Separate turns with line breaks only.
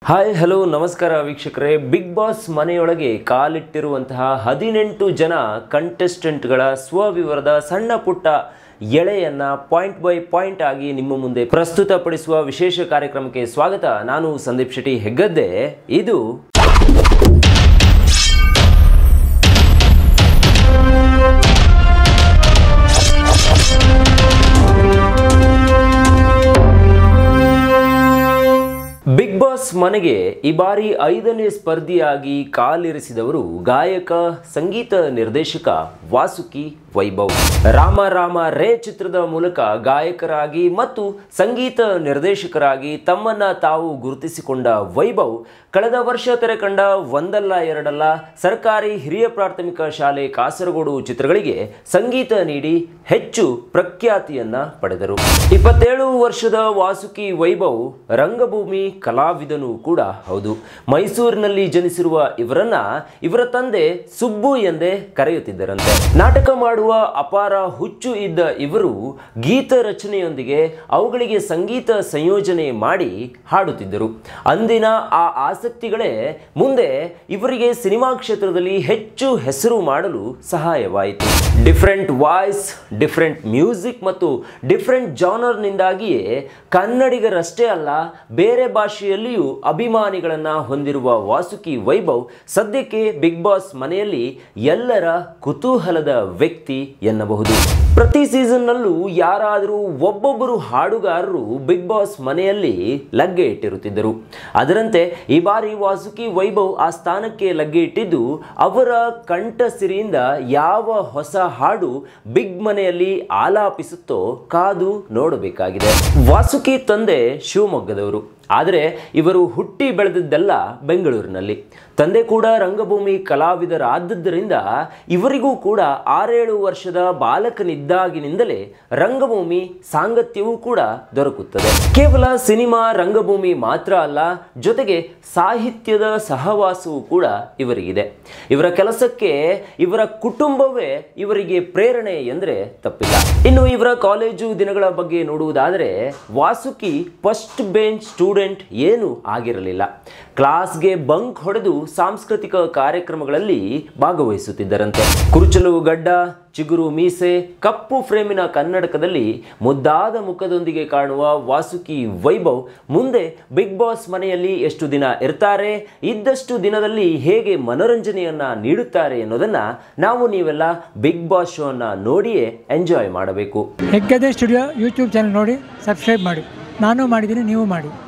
Hi hello ನಮಸ್ಕಾರ ವೀಕ್ಷಕರೇ, big boss ಮನೆಯೊಳಗೆ ಕಾಲಿಟ್ಟಿರುವಂತಹ 18 ಜನ ಕಂಟೆಸ್ಟೆಂಟ್ಗಳ ಸ್ವವಿವರದ ಸಣ್ಣ ಪುಟ್ಟ ಎಳೆಯನ್ನ ಪಾಯಿಂಟ್ ಬೈ ಪಾಯಿಂಟ್ ಆಗಿ ನಿಮ್ಮ ಮುಂದೆ ಪ್ರಸ್ತುತಪಡಿಸುವ ವಿಶೇಷ ಕಾರ್ಯಕ್ರಮಕ್ಕೆ ಸ್ವಾಗತ. ನಾನು ಸಂದೀಪ್ ಶೆಟ್ಟಿ ಹೆಗ್ಗದ್ದೆ. ಇದು ಬಿಗ್ ಬಾಸ್ ಮನೆಗೆ ಈ ಬಾರಿ 5ನೇ ಸ್ಪರ್ಧಿಯಾಗಿ ಕಾಲಿರಿಸಿದವರು ಗಾಯಕ ಸಂಗೀತ ನಿರ್ದೇಶಕ ವಾಸುಕಿ ವೈಭವ್. ರಾಮ ರಾಮ ರೇ ಚಿತ್ರದ ಮೂಲಕ ಗಾಯಕರಾಗಿ ಮತ್ತು ಸಂಗೀತ ನಿರ್ದೇಶಕರಾಗಿ ತಮ್ಮನ್ನ ತಾವು ಗುರುತಿಸಿಕೊಂಡ ವೈಭವ್ ಕಳೆದ ವರ್ಷ ತೆರೆಕಂಡ ಒಂದಲ್ಲ ಎರಡಲ್ಲ ಸರ್ಕಾರಿ ಹಿರಿಯ ಪ್ರಾಥಮಿಕ ಶಾಲೆ ಕಾಸರಗೋಡು ಚಿತ್ರಗಳಿಗೆ ಸಂಗೀತ ನೀಡಿ ಹೆಚ್ಚು ಪ್ರಖ್ಯಾತಿಯನ್ನ ಪಡೆದರು. 27 ವರ್ಷದ ವಾಸುಕಿ ವೈಭವ್ ರಂಗಭೂಮಿ ಕಲಾವಿದನೂ ಕೂಡ ಹೌದು. ಮೈಸೂರಿನಲ್ಲಿ ಜನಿಸಿರುವ ಇವರನ್ನ ಇವರ ತಂದೆ ಸುಬ್ಬು ಎಂದೇ ಕರೆಯುತ್ತಿದ್ದರಂತೆ. ನಾಟಕ ಮಾಡುವ ಅಪಾರ ಹುಚ್ಚು ಇದ್ದ ಇವರು ಗೀತ ರಚನೆಯೊಂದಿಗೆ ಅವುಗಳಿಗೆ ಸಂಗೀತ ಸಂಯೋಜನೆ ಮಾಡಿ ಹಾಡುತ್ತಿದ್ದರು. ಅಂದಿನ ಆ ಆಸಕ್ತಿಗಳೇ ಮುಂದೆ ಇವರಿಗೆ ಸಿನಿಮಾ ಕ್ಷೇತ್ರದಲ್ಲಿ ಹೆಚ್ಚು ಹೆಸರು ಮಾಡಲು ಸಹಾಯವಾಯಿತು. ಡಿಫರೆಂಟ್ ವಾಯ್ಸ್, ಡಿಫರೆಂಟ್ ಮ್ಯೂಸಿಕ್ ಮತ್ತು ಡಿಫರೆಂಟ್ ಜಾನರ್ನಿಂದಾಗಿಯೇ ಕನ್ನಡಿಗರಷ್ಟೇ ಅಲ್ಲ ಬೇರೆ ಭಾಷೆಯಲ್ಲಿಯೂ ಅಭಿಮಾನಿಗಳನ್ನ ಹೊಂದಿರುವ ವಾಸುಕಿ ವೈಭವ್ ಸದ್ಯಕ್ಕೆ ಬಿಗ್ ಬಾಸ್ ಮನೆಯಲ್ಲಿ ಎಲ್ಲರ ಕುತೂಹಲದ ವ್ಯಕ್ತಿ ಎನ್ನಬಹುದು. ಪ್ರತಿ ಸೀಸನ್ನಲ್ಲೂ ಯಾರಾದರೂ ಒಬ್ಬೊಬ್ಬರು ಹಾಡುಗಾರರು ಬಿಗ್ ಬಾಸ್ ಮನೆಯಲ್ಲಿ ಲಗ್ಗೆ ಇಟ್ಟಿರುತ್ತಿದ್ದರು. ಅದರಂತೆ ಈ ಬಾರಿ ವಾಸುಕಿ ವೈಭವ್ ಆ ಸ್ಥಾನಕ್ಕೆ ಲಗ್ಗೆ ಇಟ್ಟಿದ್ದು ಅವರ ಕಂಠಸಿರಿಯಿಂದ ಯಾವ ಹೊಸ ಹಾಡು ಬಿಗ್ ಮನೆಯಲ್ಲಿ ಆಲಾಪಿಸುತ್ತೋ ಕಾದು ನೋಡಬೇಕಾಗಿದೆ. ವಾಸುಕಿ ತಂದೆ ಶಿವಮೊಗ್ಗದವರು, ಆದರೆ ಇವರು ಹುಟ್ಟಿ ಬೆಳೆದಿದ್ದೆಲ್ಲ ಬೆಂಗಳೂರಿನಲ್ಲಿ. ತಂದೆ ಕೂಡ ರಂಗಭೂಮಿ ಕಲಾವಿದರಾದದ್ದರಿಂದ ಇವರಿಗೂ ಕೂಡ 6-7 ವರ್ಷದ ಬಾಲಕನಿದ್ದಾಗಿನಿಂದಲೇ ರಂಗಭೂಮಿ ಸಾಂಗತ್ಯವೂ ಕೂಡ ದೊರಕುತ್ತದೆ. ಕೇವಲ ಸಿನಿಮಾ ರಂಗಭೂಮಿ ಮಾತ್ರ ಅಲ್ಲ, ಜೊತೆಗೆ ಸಾಹಿತ್ಯದ ಸಹವಾಸವೂ ಕೂಡ ಇವರಿಗಿದೆ. ಇವರ ಕೆಲಸಕ್ಕೆ ಇವರ ಕುಟುಂಬವೇ ಇವರಿಗೆ ಪ್ರೇರಣೆ ಎಂದರೆ ತಪ್ಪಿಲ್ಲ. ಇನ್ನು ಇವರ ಕಾಲೇಜು ದಿನಗಳ ಬಗ್ಗೆ ನೋಡುವುದಾದರೆ ವಾಸುಕಿ ಫಸ್ಟ್ ಬೆಂಚ್ ಸ್ಟೂಡೆಂಟ್ ಏನೂ ಆಗಿರಲಿಲ್ಲ. ಕ್ಲಾಸ್ಗೆ ಬಂಕ್ ಹೊಡೆದು ಸಾಂಸ್ಕೃತಿಕ ಕಾರ್ಯಕ್ರಮಗಳಲ್ಲಿ ಭಾಗವಹಿಸುತ್ತಿದ್ದರಂತೆ. ಕುರುಚಲು ಗಡ್ಡ, ಚಿಗುರು ಮೀಸೆ, ಕಪ್ಪು ಫ್ರೇಮಿನ ಕನ್ನಡಕದಲ್ಲಿ ಮುದ್ದಾದ ಮುಖದೊಂದಿಗೆ ಕಾಣುವ ವಾಸುಕಿ ವೈಭವ್ ಮುಂದೆ ಬಿಗ್ ಬಾಸ್ ಮನೆಯಲ್ಲಿ ಎಷ್ಟು ದಿನ ಇರ್ತಾರೆ, ಇದ್ದಷ್ಟು ದಿನದಲ್ಲಿ ಹೇಗೆ ಮನೋರಂಜನೆಯನ್ನ ನೀಡುತ್ತಾರೆ ಎನ್ನುವುದನ್ನ ನೀವೆಲ್ಲ ಬಿಗ್ ಬಾಸ್ ಶೋ ಅನ್ನ ನೋಡಿಯೇ ಎಂಜಾಯ್ ಮಾಡಬೇಕು.
ಹೆಗ್ಗದ್ದೆ ಸ್ಟುಡಿಯೋ ಯೂಟ್ಯೂಬ್ ಚಾನಲ್ ನೋಡಿ ಸಬ್ಸ್ಕ್ರೈಬ್ ಮಾಡಿ. ನಾನು ಮಾಡಿದ್ದೀನಿ, ನೀವು ಮಾಡಿ.